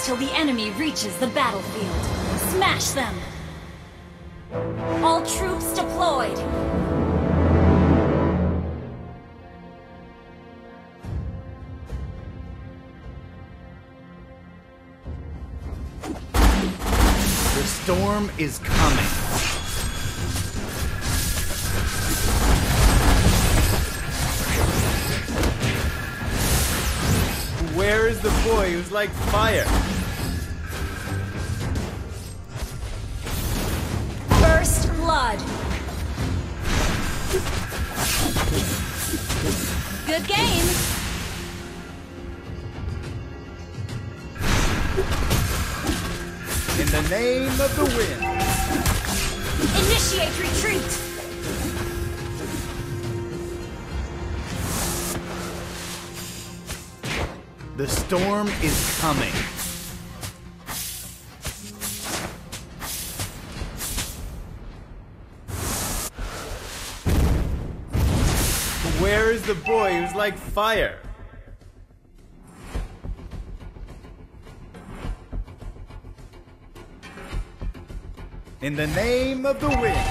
till the enemy reaches the battlefield. Smash them! All troops deployed! The storm is coming. Where is the boy who's like fire? First blood! Good game! In the name of the wind. Initiate retreat! The storm is coming. Where is the boy who's like fire? In the name of the wind.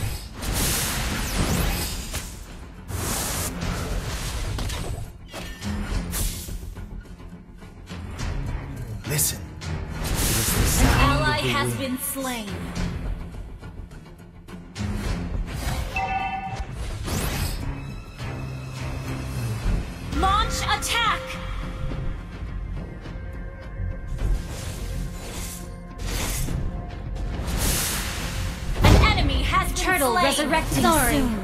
Listen. It is the An sound ally of the has wind. been slain. Launch attack! An enemy has been Turtle slain. resurrecting Sorry. soon.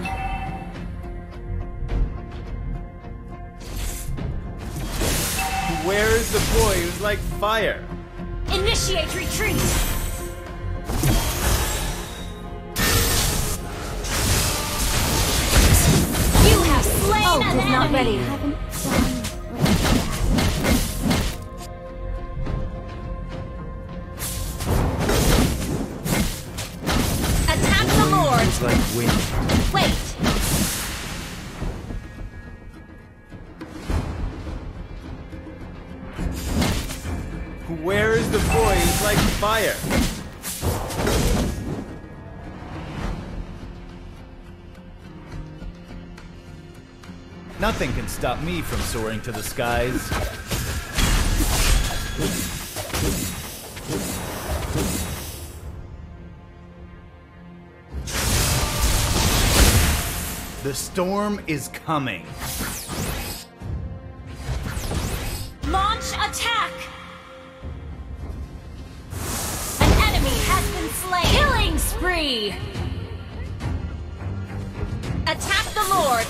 Where is the boy who's like fire? Initiate retreat! You have slain Oh, an is not enemy! ready. Attack the Lord! It's like wind. Wait! Where is the boy who's like fire? Nothing can stop me from soaring to the skies. The storm is coming. Launch attack! An enemy has been slain! Killing spree! Attack the Lord!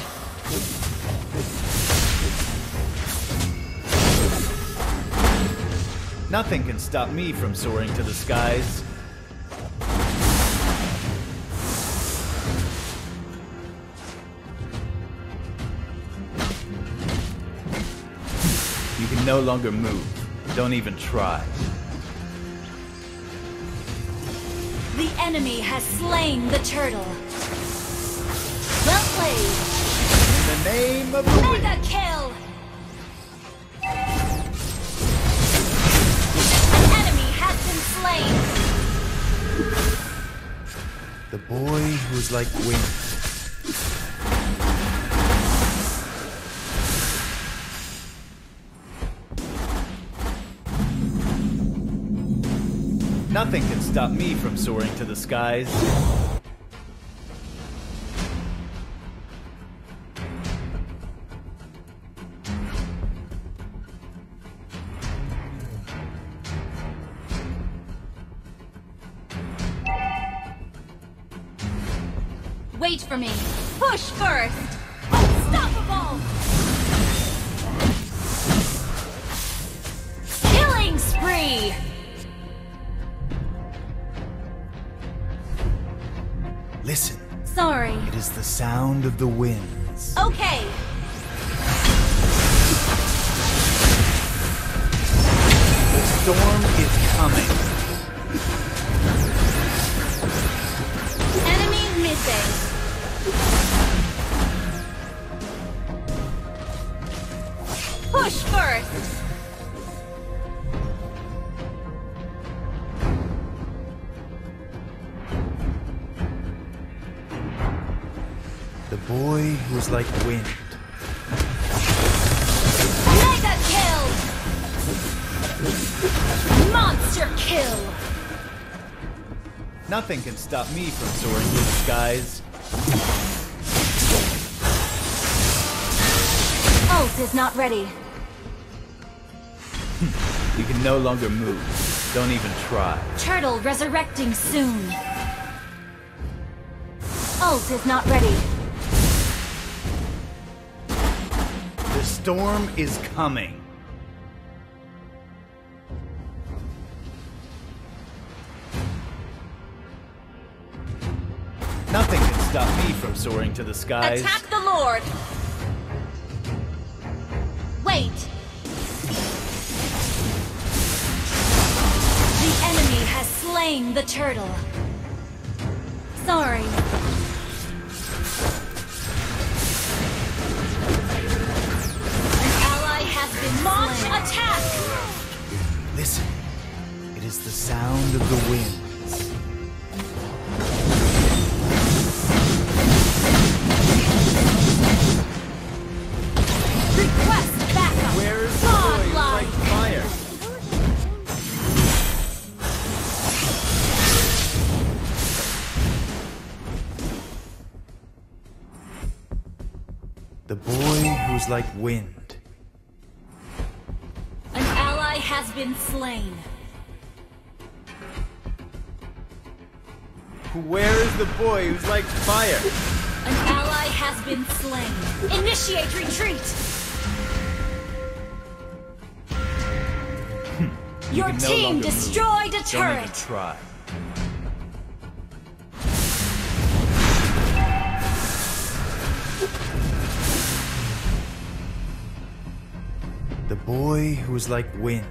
Nothing can stop me from soaring to the skies. You can no longer move. Don't even try. The enemy has slain the turtle. Well played! In the name of the wind. Mega kill! An enemy has been slain! The boy who's like wind. Nothing can stop me from soaring to the skies. Wait for me! Push first! Unstoppable! Killing spree! Listen, Sorry. it is the sound of the winds. Okay. The storm is coming. Enemy missing. Push first. who's like wind. Mega kill! Monster kill! Nothing can stop me from soaring through the skies. Ult is not ready. You can no longer move. Don't even try. Turtle resurrecting soon. Ult is not ready. The storm is coming. Nothing can stop me from soaring to the skies. Attack the Lord! Wait! The enemy has slain the turtle. Sorry. An ally has been launch attack! Listen, it is the sound of the winds. Request backup! Where is the boy who's like fire? The boy who's like wind. An ally has been slain. Where is the boy who's like fire? An ally has been slain. Initiate retreat! Your can no team longer destroyed a Don't even turret! try. The boy who's like wind.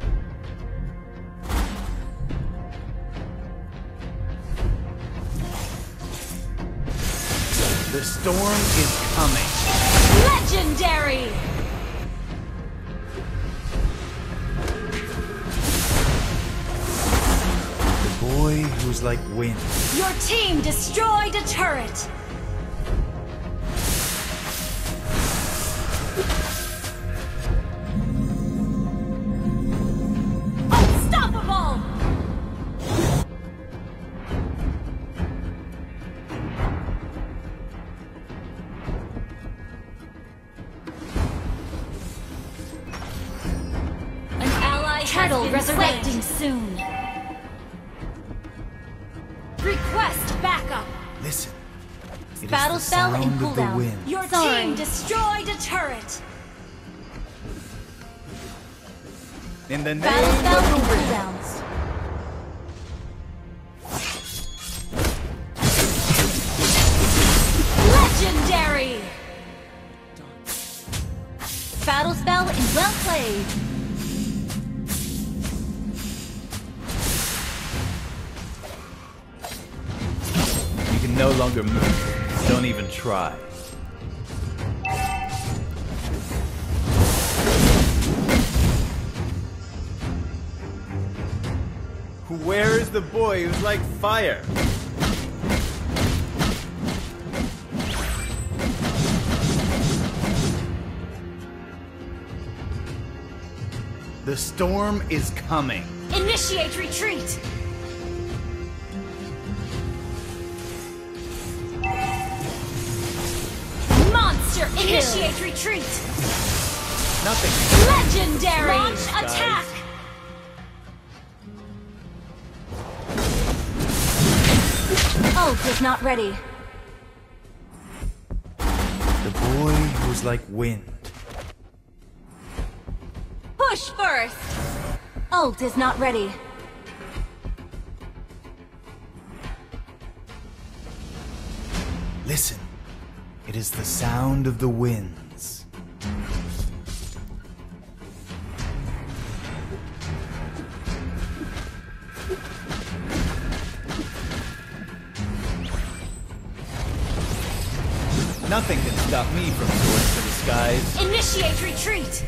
The storm is coming. Legendary! The boy who's like wind. Your team destroyed a turret! Unstoppable! An ally turtle resurrecting soon. Request backup! Listen. It is Battle the spell in sound of the cooldown. wind. Your team destroyed a turret! In the name Battle spell of in the wind. cooldowns. Legendary! Battle spell is well played. You can no longer move. Don't even try. Where is the boy who's like fire? The storm is coming. Initiate retreat! Monster kill! Initiate retreat! Nothing. Legendary! Launch Guys. attack! Ult is not ready. The boy who's like wind. Push first! Ult is not ready. Listen, it is the sound of the winds. Nothing can stop me from soaring to the skies. Initiate retreat!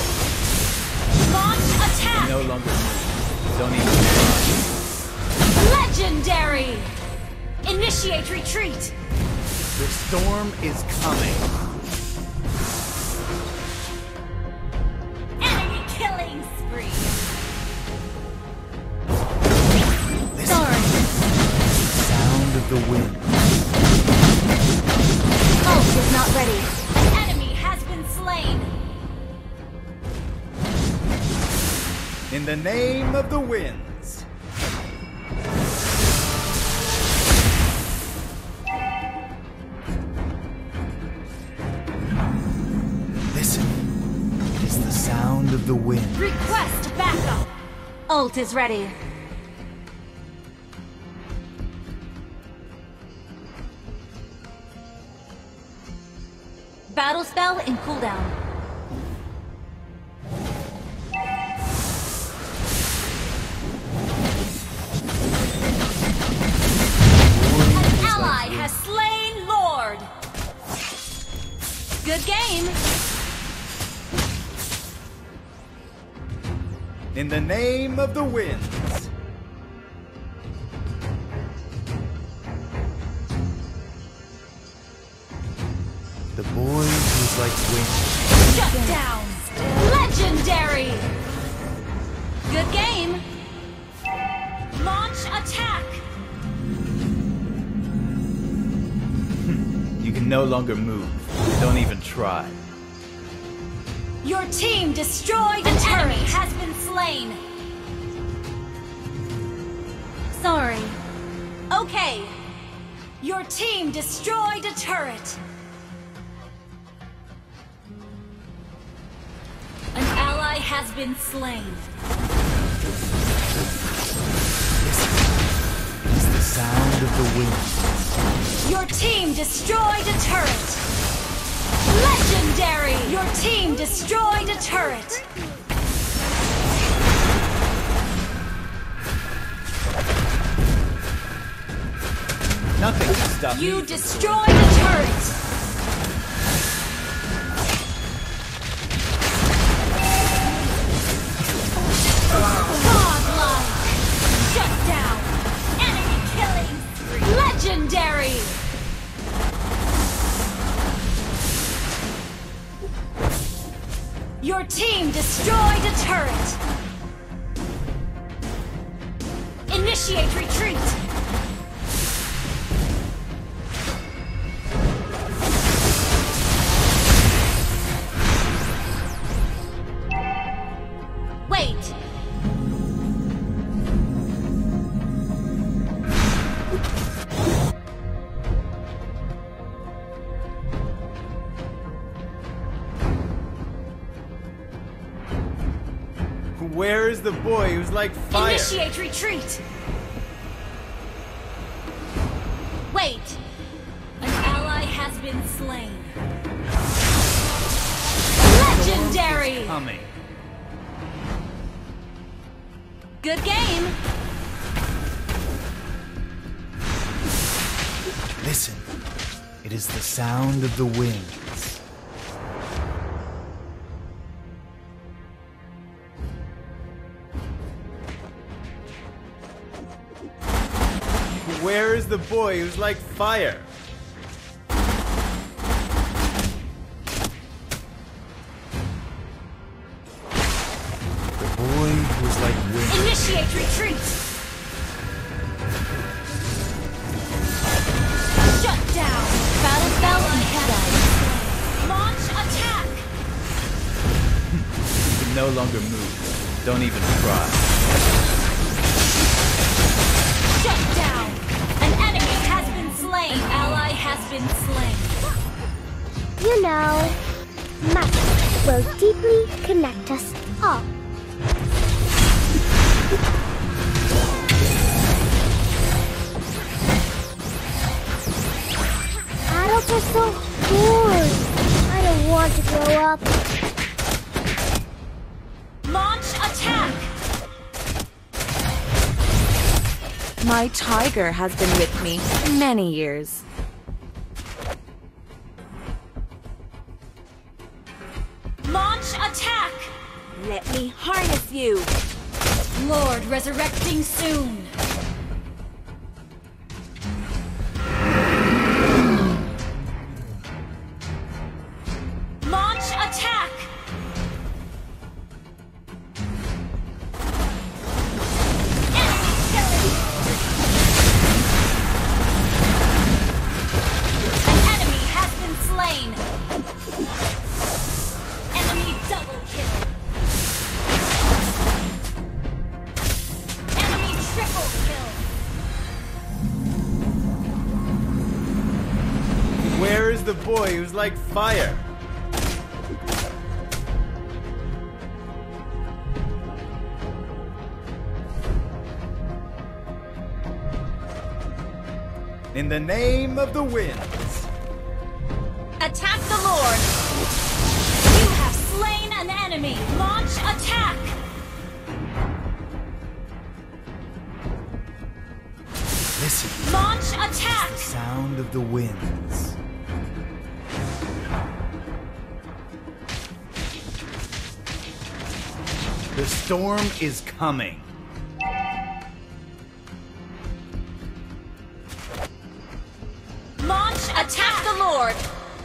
Launch attack! No longer move. Don't even try. Legendary! Initiate retreat! The storm is coming. Enemy killing spree! Sorry. Sound of the wind. Ult is not ready. An enemy has been slain. In the name of the winds. Listen. It is the sound of the wind. Request backup. Ult is ready. Battle spell in cooldown. An ally has slain Lord. Good game. In the name of the winds. The boy who's like wind. Shut down. Legendary. Good game. Launch attack. You can no longer move. Don't even try. Your team destroyed the turret. Enemy has been slain. Sorry. Okay. Your team destroyed a turret. An ally has been slain. It's the sound of the wind. Your team destroyed a turret. Legendary! Your team destroyed a turret. Nothing can stop You me. destroyed a turret. Godlike! Shut down! Enemy killing spree! Legendary! Your team destroyed a turret! Initiate retreat! Wait! Where is the boy who's like fire? Initiate retreat! Wait! An ally has been slain. Legendary! Coming. Good game! Listen. It is the sound of the wind. Where is the boy who's like fire? The boy who's like wind. Initiate retreat! Shut down! Battle spell and cooldown. Launch attack! You can no longer move. Don't even try. Shut down! An enemy has been slain! An ally has been slain. You know, magic will deeply connect us all. Adults are so bored. I don't want to grow up. Launch attack! My tiger has been with me many years. Launch attack! Let me harness you. Lord resurrecting soon. Who's the boy who's like fire? In the name of the winds. Attack the Lord! You have slain an enemy! Launch attack! Listen. Launch attack! The sound of the winds. The storm is coming. Launch attack the Lord!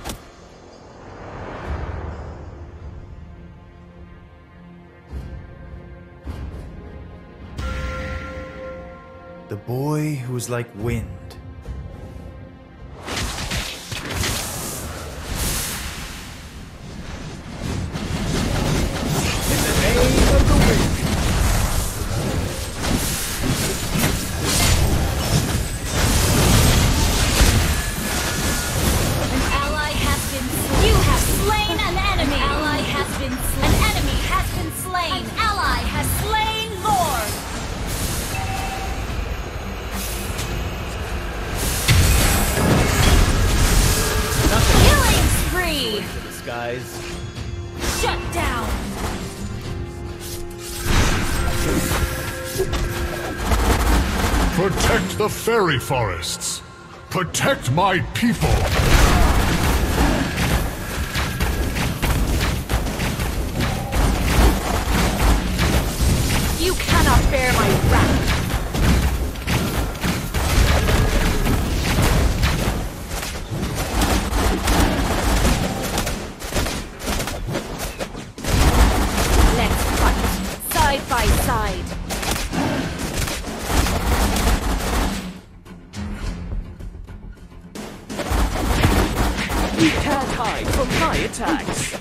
The boy who was like wind. In the name of the wind. An ally has been... You have slain an enemy! An ally has been... An enemy has been slain! An ally has slain Lord! Killing spree! To the skies. Shut down! Protect the fairy forests. Protect my people. You cannot bear my wrath. Let's fight, side by side. You can't hide from my attacks.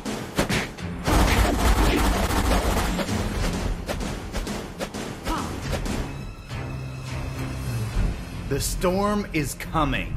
The storm is coming.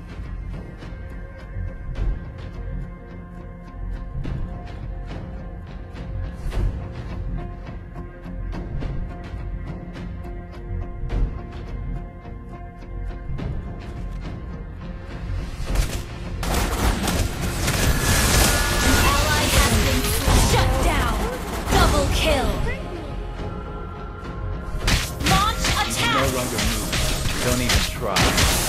Ally has been shut down! Double kill! Launch No attack! longer move. Don't even try.